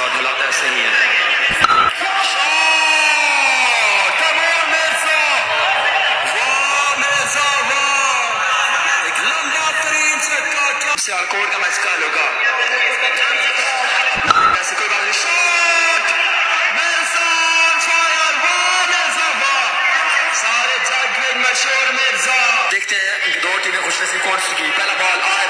और ढलाता ऐसे ही है। कोड का मैच का होगा ऐसे कोई बात नहीं। शॉट मिर्जा फायर मिर्जा सारे जग में मशहूर मिर्जा। देखते हैं दो टीमें खुश नसीब कौन सी की। पहला बॉल